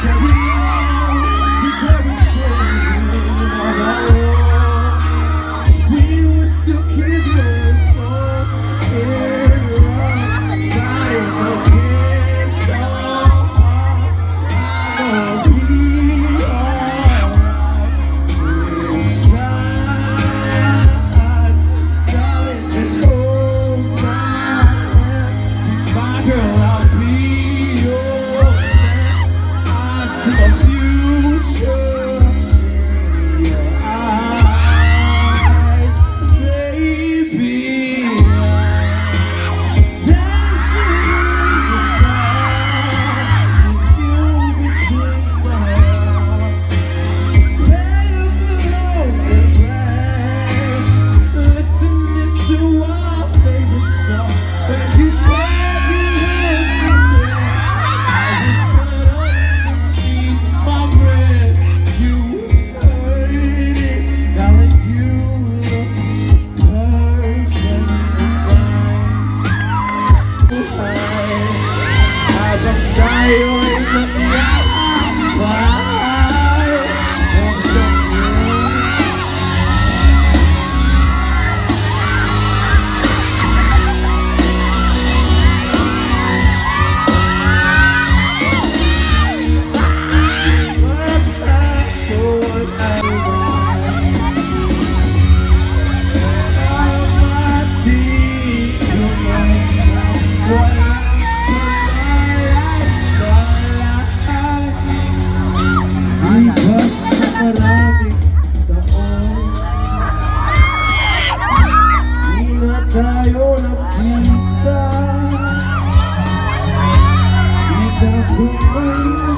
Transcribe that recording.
carry on, to carry shame of our own. We were still kids, we were so in love, fighting against all odds. I'ma be alright this time, darling. Just hold my hand, my girl. I'll be your man. I see my future in your eyes, baby. Dancing in the dark with you between my arms, barefoot on the grass, listening to our favorite song. When you said you loved me best, I whispered underneath my breath. You heard it, darling. You look perfect tonight. Habang tayo'y naglalakbay, hanggang magpapatuloy ang di ko man walang pag-alala. Lipas sa maraming taon, di na tayo nagkita. Di na ko may